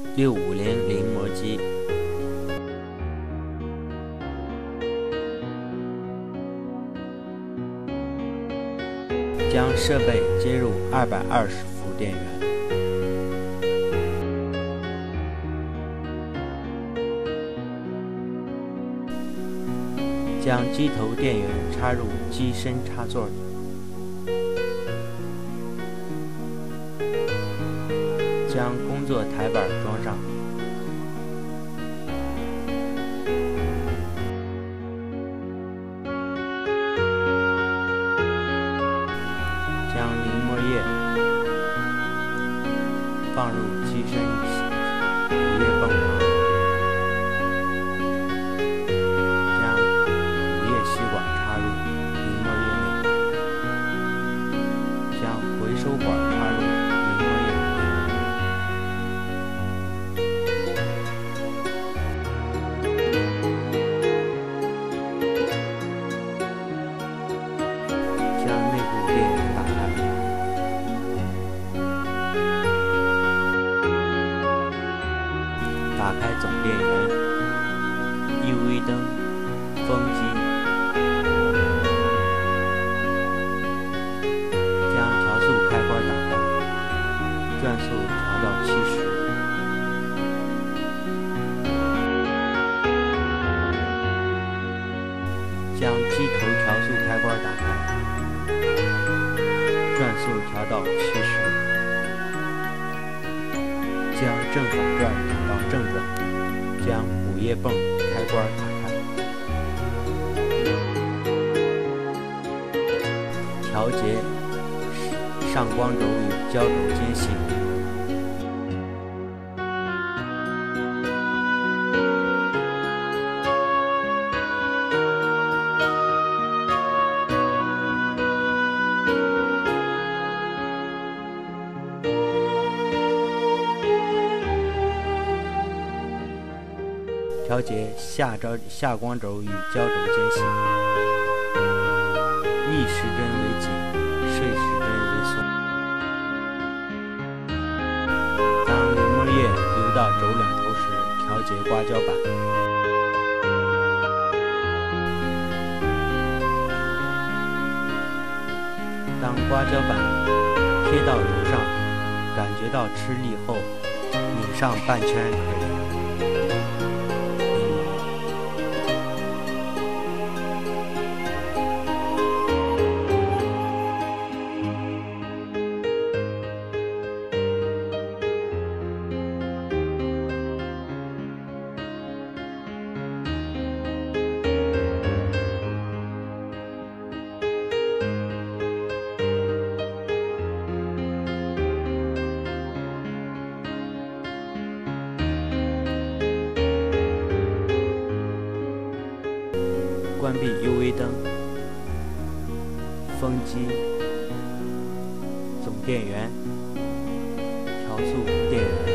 6500临摹机。将设备接入220伏电源。将机头电源插入机身插座里。将工作台板装上。将临摹液放入机身补液泵旁。将补液吸管插入临摹液内。将回收管插入临摹液内。将内部电源打开。打开总电源、UV 灯、风机。将调速开关打开，转速调到70。将机头调速开关打开，转速调到70。将正反转转到正转，将补液泵开关打开。调节上光轴与焦轴间隙。调节下光轴与焦轴间隙，逆时针为紧，顺时针为松。当临摹液流到轴两头时，调节刮胶板。当刮胶板贴到轴上，感觉到吃力后，拧上半圈可以。关闭 UV 灯、风机、总电源、调速电源。